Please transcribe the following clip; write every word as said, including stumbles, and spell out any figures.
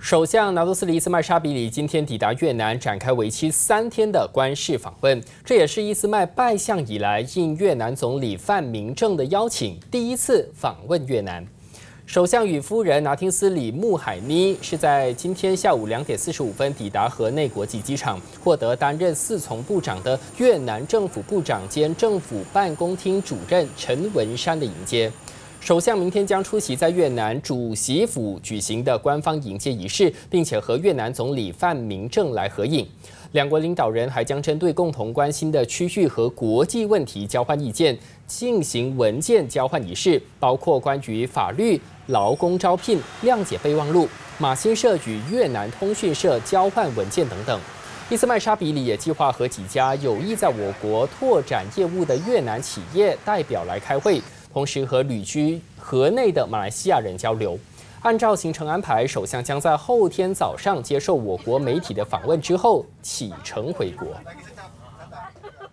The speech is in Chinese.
首相拿督斯里伊斯麦沙比里今天抵达越南，展开为期三天的官事访问。这也是伊斯麦拜相以来应越南总理范明政的邀请，第一次访问越南。首相与夫人拿汀斯里穆海妮是在今天下午两点四十五分抵达河内国际机场，获得担任侍从部长的越南政府部长兼政府办公厅主任陈文山的迎接。 首相明天将出席在越南主席府举行的官方迎接仪式，并且和越南总理范明政来合影。两国领导人还将针对共同关心的区域和国际问题交换意见，进行文件交换仪式，包括关于法律、劳工招聘、谅解备忘录、马新社与越南通讯社交换文件等等。 伊斯麦沙比里也计划和几家有意在我国拓展业务的越南企业代表来开会。 同时和旅居河内的马来西亚人交流。按照行程安排，首相将在后天早上接受我国媒体的访问之后启程回国。